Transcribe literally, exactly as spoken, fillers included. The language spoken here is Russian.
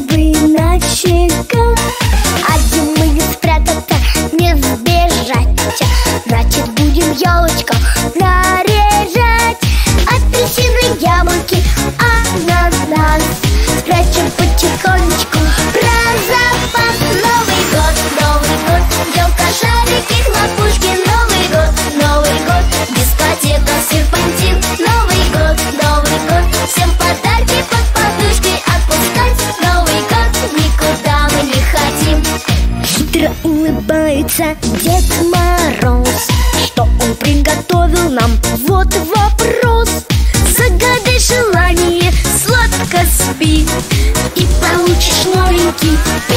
улыбы на щеках. А где мы спрятаться, не сбежать. Значит, будем елочку наряжать. Апельсины, яблоки, ананас спрячем потихонечку про запас. Новый год, Новый год, елка, шарики, хлопушки. Новый год, Новый год, дискотека, серпантин. Новый год, Новый год, всем подарки под подушкой отпускать. Новый год, никуда мы не хотим. Хитро улыбается Дед Мороз. Что он приготовил нам? Вот вопрос. Загадай желание, сладко спи, и получишь новенький